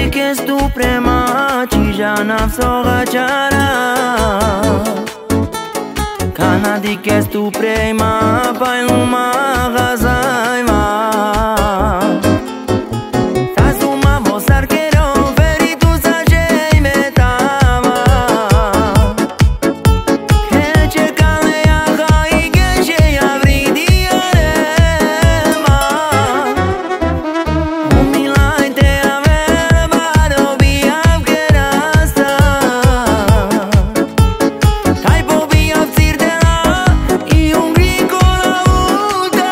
che stu prema ci già na soga ciara Cana di che stu prema pai luma gazai ma Tazuma mosar kero veri tu sa jei metama Che cercale a gai che jei avri di alema Umilai te aver vado via che rasta Kai po via zir de la I un grico la uta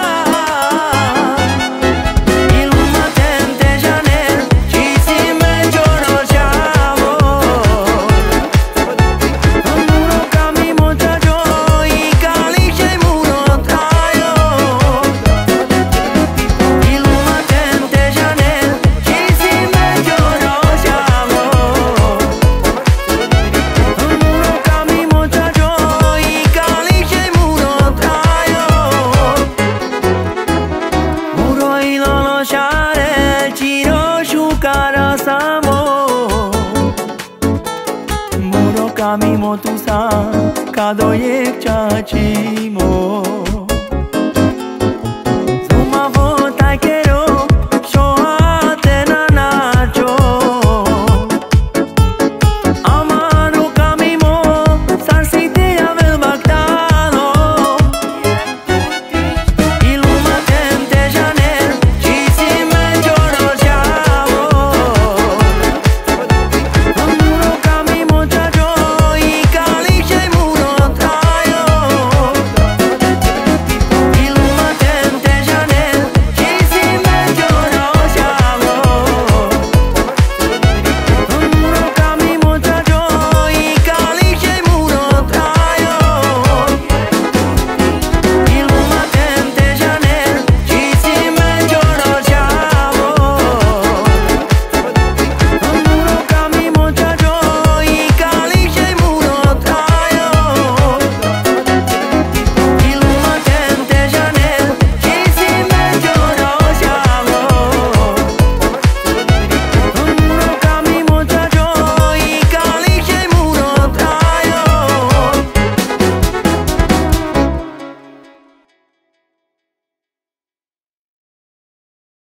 Il matente janel ci si me giorno ciao Muro cami monta gioi calice muro traio Il matente janel ci si me giorno ciao Muro cami monta gioi calice muro traio Muro ilo lo share chiro shukara samo Muro kami motusa kado yek chachimo